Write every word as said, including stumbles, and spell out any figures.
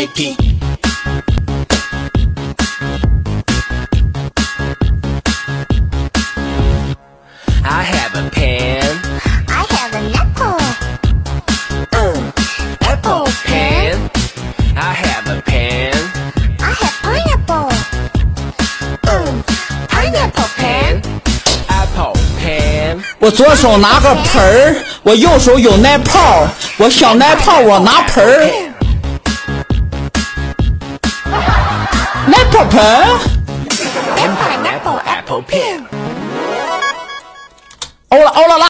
A P。I have a pen. I have an apple. Uh, apple pen. I have a pen. I have pineapple. Uh, pineapple pen. Apple pen. 我左手拿个盆儿，我右手有奶泡，我小奶泡我拿盆儿。奶泡盆。 And pineapple apple pen. 欧了欧了啦！